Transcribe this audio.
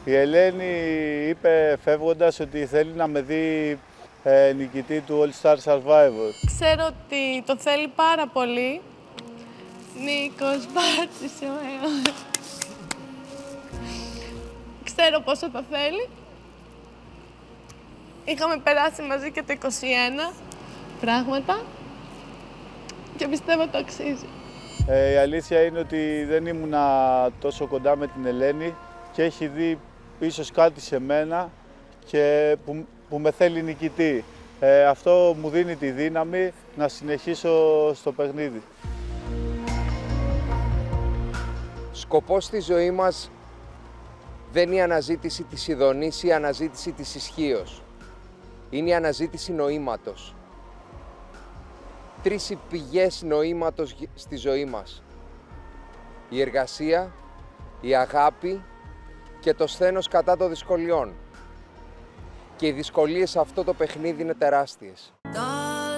Η Ελένη είπε φεύγοντας ότι θέλει να με δει νικητή του All Star Survivor. Ξέρω ότι το θέλει πάρα πολύ. Νίκος Μπάτσης, ξέρω πόσο το θέλει. Είχαμε περάσει μαζί και το 21 πράγματα και πιστεύω το αξίζει. Η αλήθεια είναι ότι δεν ήμουνα τόσο κοντά με την Ελένη και έχει δει ίσως κάτι σε μένα και που με θέλει νικητή. Αυτό μου δίνει τη δύναμη να συνεχίσω στο παιχνίδι. Σκοπός στη ζωή μας δεν είναι η αναζήτηση της ειδονής ή η αναζήτηση της ισχύος. Είναι η αναζήτηση νοήματος. Τρεις οι πηγές νοήματος στη ζωή μας. Η εργασία, η αγάπη και το σθένος κατά των δυσκολιών. Και οι δυσκολίες σε αυτό το παιχνίδι είναι τεράστιες.